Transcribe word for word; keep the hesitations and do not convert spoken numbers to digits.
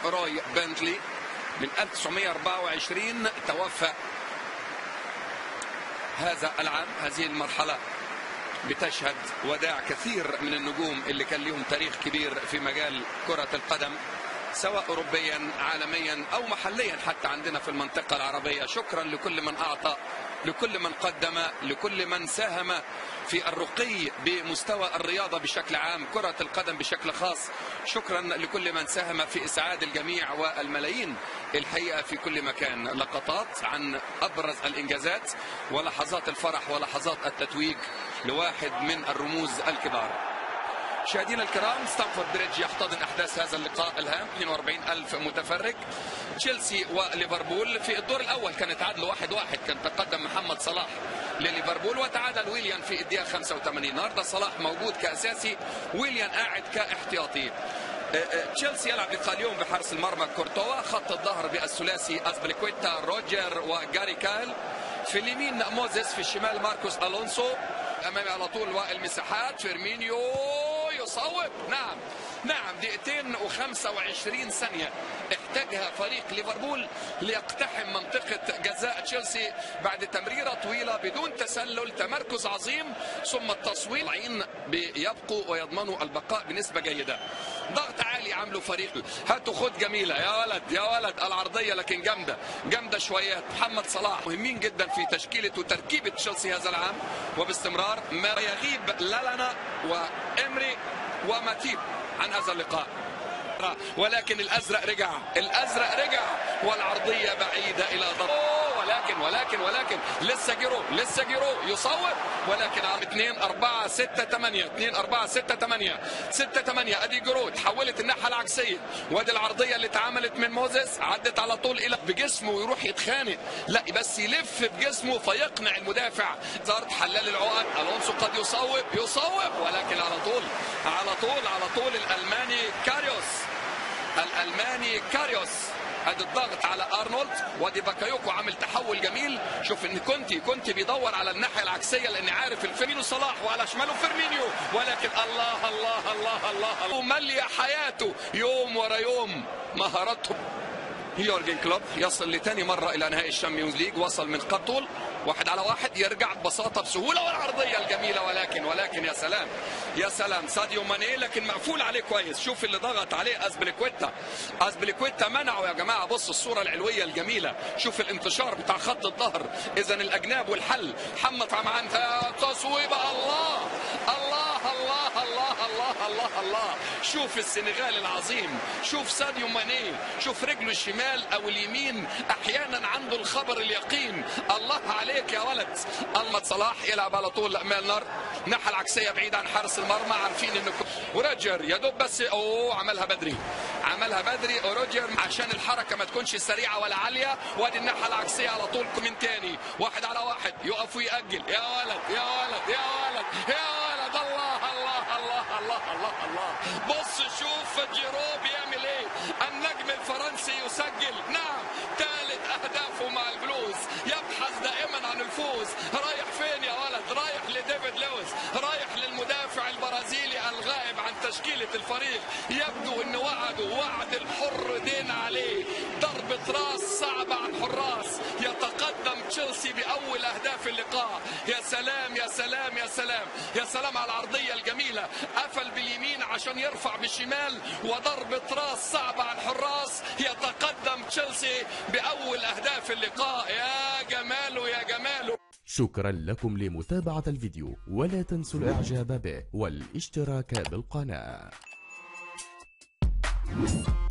روي بنتلي من ألف وتسعمئة وأربعة وعشرين توفى هذا العام. هذه المرحلة بتشهد وداع كثير من النجوم اللي كان لهم تاريخ كبير في مجال كرة القدم، سواء أوروبيا عالميا أو محليا حتى عندنا في المنطقة العربية. شكرا لكل من أعطى، لكل من قدم، لكل من ساهم في الرقي بمستوى الرياضة بشكل عام، كرة القدم بشكل خاص. شكرا لكل من ساهم في إسعاد الجميع والملايين الحقيقة في كل مكان. لقطات عن أبرز الإنجازات ولحظات الفرح ولحظات التتويج لواحد من الرموز الكبار. مشاهدينا الكرام، ستامفورد بريدج يحتضن احداث هذا اللقاء الهام، اثنين وأربعين ألف متفرج. تشيلسي وليفربول في الدور الاول كان تعادلوا واحد واحد، كان تقدم محمد صلاح لليفربول وتعادل ويليان في الدقيقه خمسة وثمانين. النهارده صلاح موجود كاساسي، ويليان قاعد كاحتياطي. تشيلسي يلعب لقاء اليوم بحارس المرمى كورتوا، خط الظهر بالثلاثي أزبليكويتا روجر وجاري كايل، في اليمين موزيس، في الشمال ماركوس الونسو، امامي على طول والمساحات فيرمينيو يصوب. نعم نعم دقيقتين وخمسة وعشرين ثانية احتاجها فريق ليفربول ليقتحم منطقة جزاء تشيلسي بعد تمريرة طويلة بدون تسلل، تمركز عظيم ثم التصويب. بيبقوا ويضمنوا البقاء بنسبة جيدة. ضغط عالي عملوا فريق، هاتوا خد جميلة يا ولد يا ولد، العرضية لكن جامدة جامدة شويات. محمد صلاح مهمين جدا في تشكيلة وتركيبة تشيلسي هذا العام وباستمرار. ما يغيب لالنا وإمري وماتيب عن هذا اللقاء، ولكن الازرق رجع، الازرق رجع والعرضيه بعيده الى ضرب، ولكن ولكن ولكن لسه جيرو لسه جيرو يصوب، ولكن عم اثنين أربعة ستة ثمانية اثنين أربعة ستة ثمانية ستة ثمانية. ادي جيرو تحولت الناحيه العكسيه، وادي العرضيه اللي اتعملت من موزيس، عدت على طول الى بجسمه ويروح يتخانق، لا بس يلف بجسمه فيقنع المدافع. زارت حلال العقد، الونسو قد يصوب يصوب ولكن على طول على طول على طول الالماني كاريوس الالماني كاريوس. ادي الضغط على ارنولد، وادي باكايوكو عامل تحول جميل. شوف ان كونتي كونتي بيدور على الناحيه العكسيه لان عارف الفيرمينيو صلاح وعلى شماله فيرمينيو، ولكن الله الله الله الله, الله. ملي حياته يوم ورا يوم مهارته. يورجن كلوب يصل لثاني مره الى نهائي الشامبيونز ليج، وصل من قطول واحد على واحد، يرجع ببساطه بسهوله والعرضيه الجميله، ولكن ولكن يا سلام يا سلام ساديو ماني لكن مقفول عليه كويس. شوف اللي ضغط عليه أزبليكويتا، أزبليكويتا منعه يا جماعه. بص الصوره العلويه الجميله، شوف الانتشار بتاع خط الظهر، اذا الاجناب والحل. محمد عمان تصويبه، الله الله الله الله الله الله الله. شوف السنغال العظيم، شوف ساديو ماني، شوف رجله الشمال او اليمين احيانا عنده الخبر اليقين. الله عليك يا ولد. محمد صلاح يلعب على طول ميلنر، الناحيه العكسيه بعيد عن حارس المرمى، عارفين انه وروجر يا دوب بس اوه عملها بدري عملها بدري روجر عشان الحركه ما تكونش سريعه ولا عاليه. وادي الناحيه العكسيه على طول من تاني، واحد على واحد يقف ويأجل. يا ولد يا ولد يا ولد يا ولد، الله الله الله الله الله الله. بص شوف جيرو بيعمل ايه، النجم الفرنسي يسجل. نعم ثالث اهدافه مع البلوز، يبحث دائما عن الفوز. رايح فين يا ولد؟ رايح لديفيد لويس، رايح للمدافع البرازيلي الغائب عن تشكيله الفريق. يبدو ان وعده وعد الحر دين عليه، ضربه راس صعبه عن حراس. يتقدم تشيلسي باول اهداف اللقاء. يا سلام يا سلام يا سلام يا سلام على العرضيه الجميله، قفل باليمين عشان يرفع بالشمال، وضربه راس صعبه عن حراس. يتقدم تشيلسي باول اهداف اللقاء. يا جماله يا جماله. شكرا لكم لمتابعة الفيديو، ولا تنسوا الاعجاب به والاشتراك بالقناة.